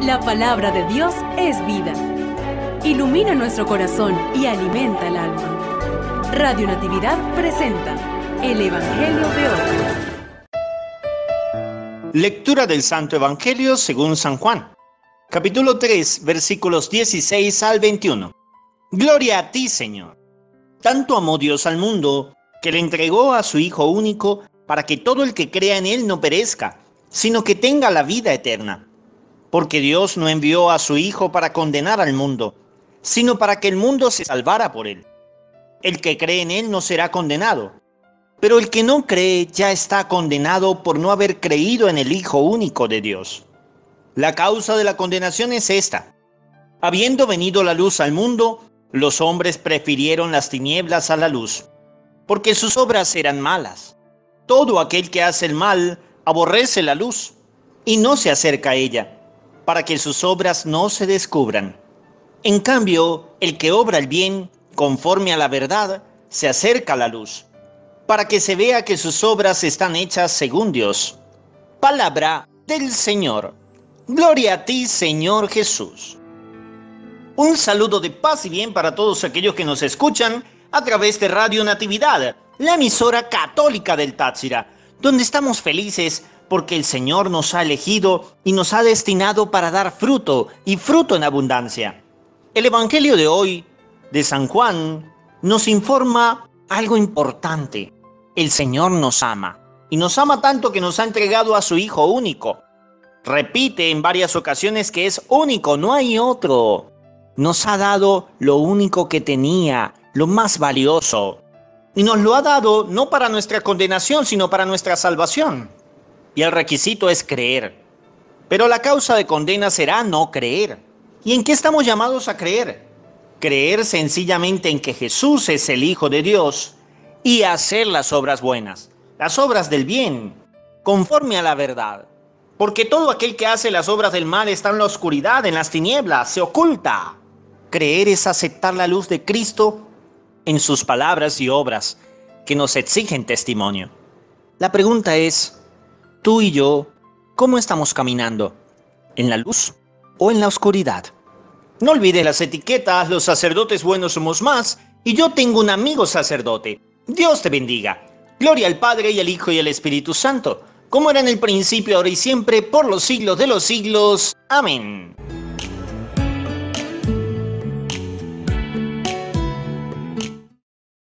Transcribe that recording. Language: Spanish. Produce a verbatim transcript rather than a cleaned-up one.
La palabra de Dios es vida. Ilumina nuestro corazón y alimenta el alma. Radio Natividad presenta el Evangelio de hoy. Lectura del Santo Evangelio según San Juan, capítulo tres, versículos dieciséis al veintiuno. Gloria a ti, Señor. Tanto amó Dios al mundo, que le entregó a su Hijo único, para que todo el que crea en Él no perezca, sino que tenga la vida eterna. Porque Dios no envió a su Hijo para condenar al mundo, sino para que el mundo se salvara por Él. El que cree en Él no será condenado, pero el que no cree ya está condenado por no haber creído en el Hijo único de Dios. La causa de la condenación es esta: habiendo venido la luz al mundo, los hombres prefirieron las tinieblas a la luz, porque sus obras eran malas. Todo aquel que hace el mal aborrece la luz y no se acerca a ella, para que sus obras no se descubran. En cambio, el que obra el bien, conforme a la verdad, se acerca a la luz, para que se vea que sus obras están hechas según Dios. Palabra del Señor. Gloria a ti, Señor Jesús. Un saludo de paz y bien para todos aquellos que nos escuchan a través de Radio Natividad, la emisora católica del Táchira, donde estamos felices porque el Señor nos ha elegido y nos ha destinado para dar fruto y fruto en abundancia. El Evangelio de hoy, de San Juan, nos informa algo importante. El Señor nos ama, y nos ama tanto que nos ha entregado a su Hijo único. Repite en varias ocasiones que es único, no hay otro. Nos ha dado lo único que tenía, lo más valioso. Y nos lo ha dado no para nuestra condenación, sino para nuestra salvación. Y el requisito es creer. Pero la causa de condena será no creer. ¿Y en qué estamos llamados a creer? Creer sencillamente en que Jesús es el Hijo de Dios y hacer las obras buenas, las obras del bien, conforme a la verdad. Porque todo aquel que hace las obras del mal está en la oscuridad, en las tinieblas, se oculta. Creer es aceptar la luz de Cristo en sus palabras y obras que nos exigen testimonio. La pregunta es: tú y yo, ¿cómo estamos caminando? ¿En la luz o en la oscuridad? No olvides las etiquetas: los sacerdotes buenos somos más, y yo tengo un amigo sacerdote. Dios te bendiga. Gloria al Padre, y al Hijo, y al Espíritu Santo, como era en el principio, ahora y siempre, por los siglos de los siglos. Amén.